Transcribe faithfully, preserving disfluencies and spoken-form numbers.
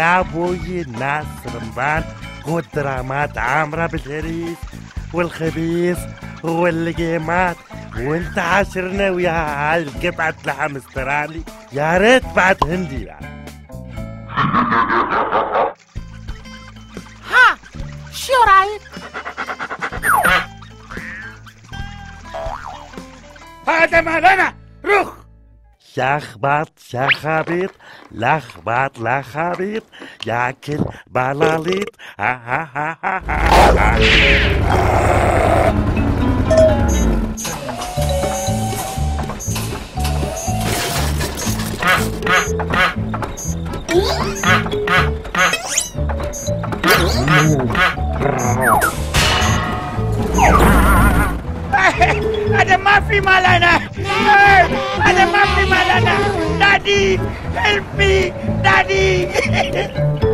يا ابوي الناس رمضان والدرامات عامرة بالهريس والخبيث والجيمات، وانت عاشرنا ويا هاي القطعة لحم استرالي، يا ريت بعد هندي يعني. ها شو رايك؟ هذا مالنا رخ. شخبط شخابيط لخبط لخابيط ياكل بلاليط ها ها ها ها ها. هذا ما في مالنا، هذا ما في مالنا. دادي help me دادي.